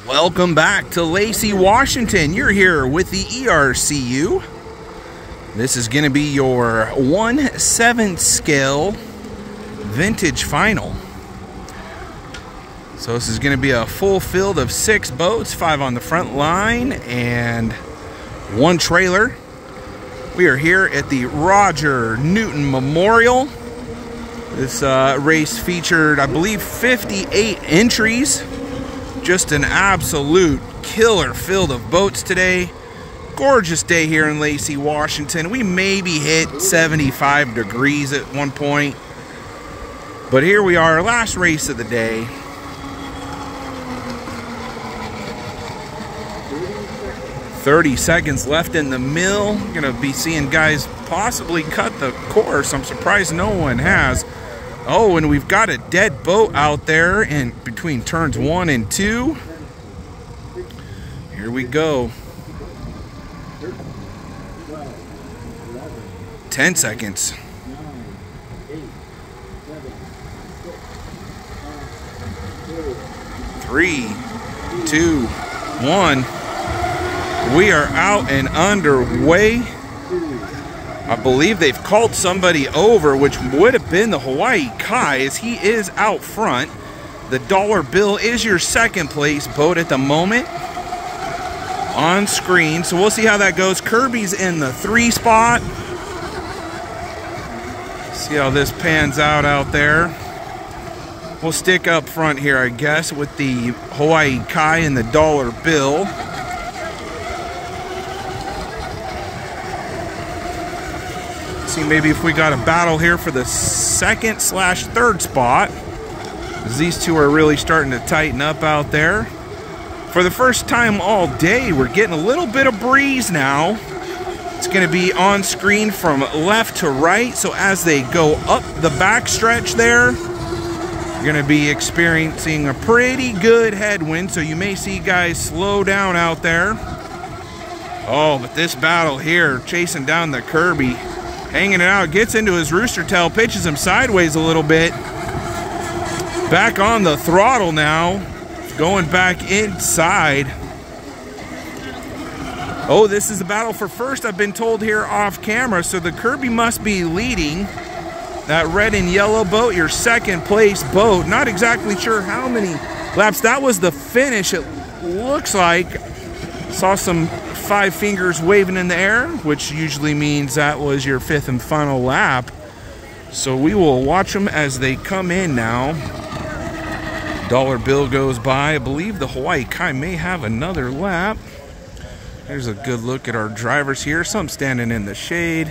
Welcome back to Lacey, Washington. You're here with the ERCU. This is going to be your 1/7 scale vintage final. So this is going to be a full field of 6 boats, 5 on the front line and 1 trailer. We are here at the Roger Newton Memorial. This race featured, I believe, 58 entries. Just an absolute killer field of boats today. Gorgeous day here in Lacey, Washington. We maybe hit 75 degrees at one point. But here we are, last race of the day. "30 seconds left in the mill. Gonna be seeing guys possibly cut the course. I'm surprised no one has. Oh, and we've got a dead boat out there in between turns 1 and 2. Here we go. 10 seconds. 3, 2, 1. We are out and underway. I believe they've called somebody over, which would have been the Hawaii Kai, as he is out front. The Dollar Bill is your second place boat at the moment on screen. So we'll see how that goes. Kirby's in the 3 spot. See how this pans out there. We'll stick up front here, I guess, with the Hawaii Kai and the Dollar Bill. See maybe if we got a battle here for the 2nd/3rd spot, as these two are really starting to tighten up out there. For the first time all day, we're getting a little bit of breeze now. It's going to be on screen from left to right, so as they go up the backstretch there, you're going to be experiencing a pretty good headwind, so you may see guys slow down out there. Oh, but this battle here, chasing down the Kirby, hanging it out, gets into his rooster tail, pitches him sideways a little bit. Back on the throttle now, going back inside. Oh, this is a battle for first, I've been told here off camera, so the Kirby must be leading. That red and yellow boat, your 2nd place boat. Not exactly sure how many laps. That was the finish, it looks like. Saw some 5 fingers waving in the air, which usually means that was your 5th and final lap. So we will watch them as they come in now. Dollar Bill goes by. I believe the Hawaii Kai may have another lap. There's a good look at our drivers here. Some standing in the shade.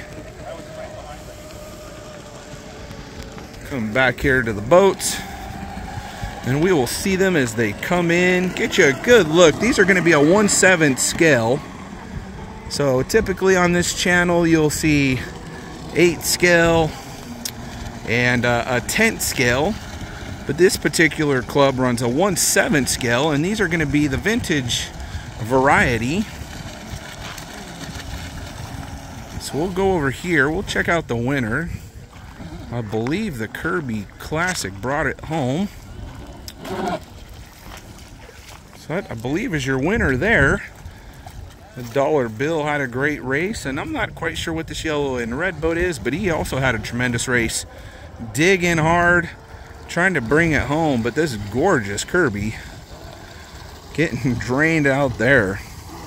Come back here to the boats, and we will see them as they come in. Get you a good look. These are going to be a 1/7 scale. So typically on this channel you'll see 8 scale and a 10th scale, but this particular club runs a 1/7 scale, and these are going to be the vintage variety. So we'll go over here, we'll check out the winner. I believe the Kirby Classic brought it home. So that, I believe, is your winner there. The Dollar Bill had a great race, and I'm not quite sure what this yellow and red boat is, but he also had a tremendous race. Digging hard, trying to bring it home, but this gorgeous Kirby getting drained out there.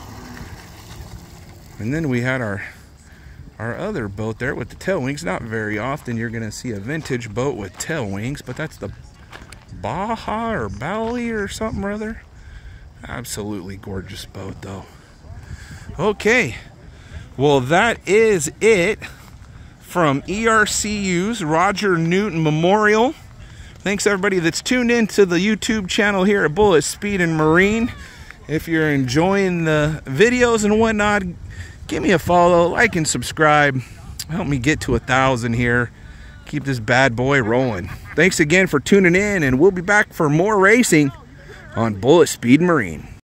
And then we had our other boat there with the tail wings. Not very often you're going to see a vintage boat with tail wings, but that's the Baja or Bali or something or other. Absolutely gorgeous boat though. Okay, well that is it from ERCU's Roger Newton Memorial. Thanks everybody that's tuned in to the YouTube channel here at Bullet Speed and Marine. If you're enjoying the videos and whatnot, give me a follow, like and subscribe. Help me get to 1,000 here. Keep this bad boy rolling. Thanks again for tuning in, and we'll be back for more racing on Bullet Speed Marine.